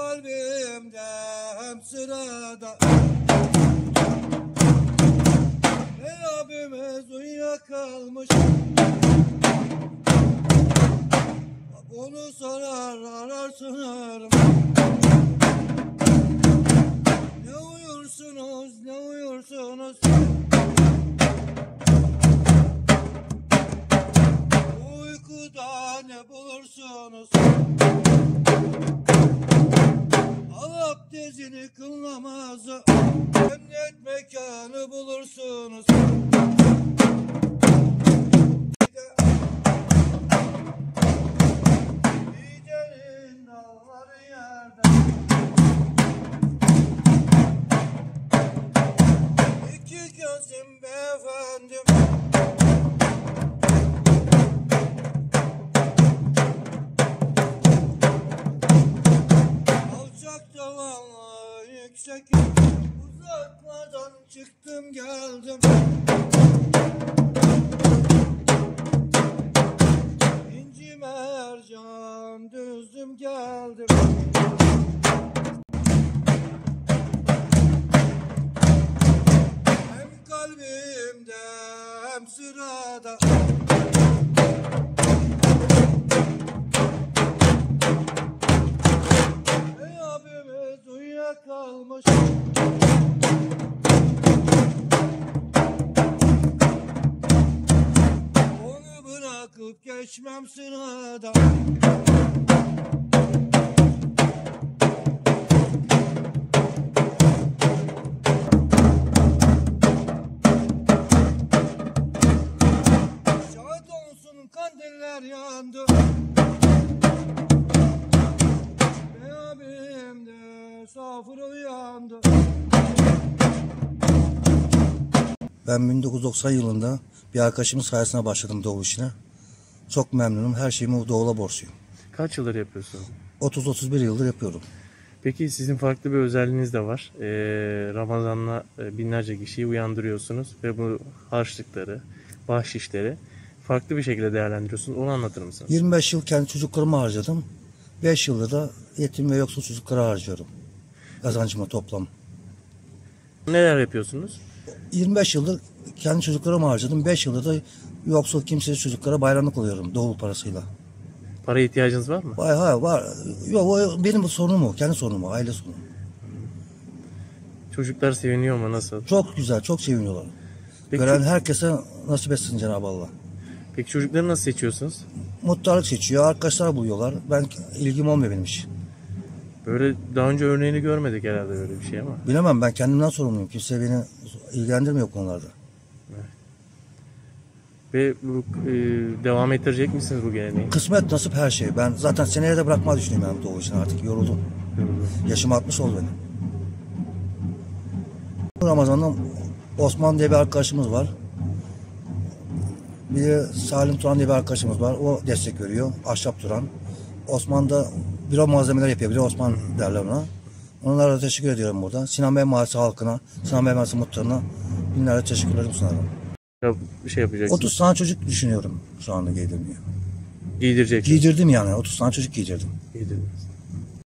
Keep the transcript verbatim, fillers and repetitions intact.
kalbimde hem sırada. Ey abimiz uyuyakalmış, onu sorar ararsın arım. Ne uyursunuz ne uyursunuz, uykuda ne bulursunuz. Al abdestini kıl namazı, cennet mekanı bulursunuz. Gidenin dağları yerde, iki gözüm beyefendim. Alçak tavanlı yüksek, uzaklardan çıktım geldim. İnci mercan düzdüm geldim. Hem kalbimde hem sırada. Ey abimiz uyuyakalmış, onu bırakıp geçmem sırada. Şahit olsun kandiller yandı, ey abim de safır uyandı. Ben bin dokuz yüz doksan yılında bir arkadaşımın sayesinde başladım doğu işine. Çok memnunum. Her şeyimi doğula borçluyum. Kaç yıldır yapıyorsun? otuz otuz bir yıldır yapıyorum. Peki sizin farklı bir özelliğiniz de var. Ee, Ramazan'la binlerce kişiyi uyandırıyorsunuz ve bu harçlıkları, bahşişleri farklı bir şekilde değerlendiriyorsunuz. Onu anlatır mısınız? yirmi beş yıl kendi çocuklarımı harcadım. beş yılda da yetim ve yoksul çocuklara harcıyorum. Kazancımı toplam. Neler yapıyorsunuz? yirmi beş yıldır kendi çocuklarımı harcadım. beş yılda da yoksul kimsesiz çocuklara bayramlık oluyorum doğu parasıyla. Para ihtiyacınız var mı? Vay hay var. Yok o benim sorunum o. Kendi sorunum o. Aile sorunum. Çocuklar seviniyor mu? Nasıl? Çok güzel. Çok seviniyorlar. Peki, Gören herkese nasip etsin Cenab-ı Allah. peki çocukları nasıl seçiyorsunuz? Muhtarlık seçiyor. Arkadaşlar buluyorlar. Ben ilgim olmuyor benim iş. Böyle daha önce örneğini görmedik herhalde böyle bir şey ama. Bilemem, ben kendimden sorumluyum. Kimse beni ilgilendirmiyor konularda. Ve bu, e, devam ettirecek misiniz bu geleneği? Kısmet, nasip, her şey. Ben zaten seneye de bırakmayı düşünüyorum yani doğu için artık. Yoruldum. Yaşım altmış oldu benim. Ramazan'da Osman diye bir arkadaşımız var. Bir de Salim Turan diye bir arkadaşımız var. O destek veriyor. Ahşap Turan. Osman da büro malzemeler yapıyor. Bir de Osman derler ona. Onlara da teşekkür ediyorum burada. Sinan Bey Mahallesi halkına, Sinan Bey Mahallesi muhtarına binlerce teşekkürlerimi sunarım. Ya, bir şey yapacaksınız. otuz tane çocuk düşünüyorum şu anda giydirmeyi. Giydireceksiniz. Giydirdim yani. otuz tane çocuk giydirdim. Giydirdiniz.